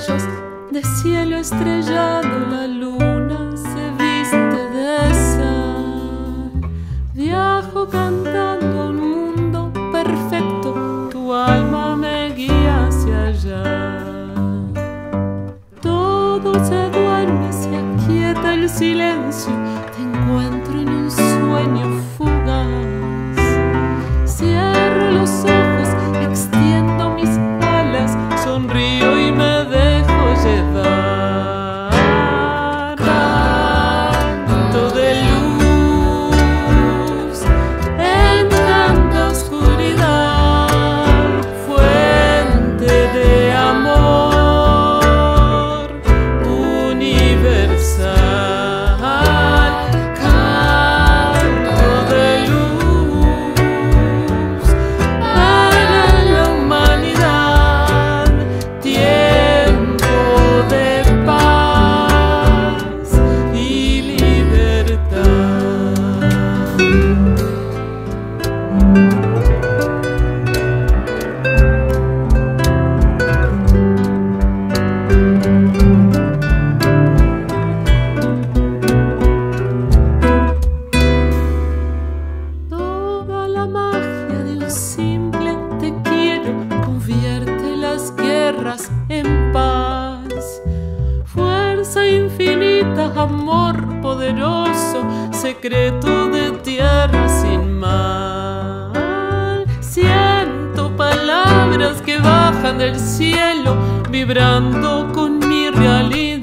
destellos de cielo estrellado, la luna se viste de sal. Viajo cantando a un mundo perfecto, tu alma me guía hacia allá. Todo se duerme, se aquieta el silencio, te encuentro en un sueño fugaz. Cierro los ojos, extiendo mis alas, sonrío y me dejo llevar. Canto de luz en tanta oscuridad, fuente de amor universal. Canto de luz para la humanidad, tiempo de paz y libertad. Toda la magia de un simple te quiero convierte las guerras en paz. Fuerza infinita, amor poderoso, secreto de tierra sin mal. Siento palabras que bajan del cielo, vibrando con mi realidad.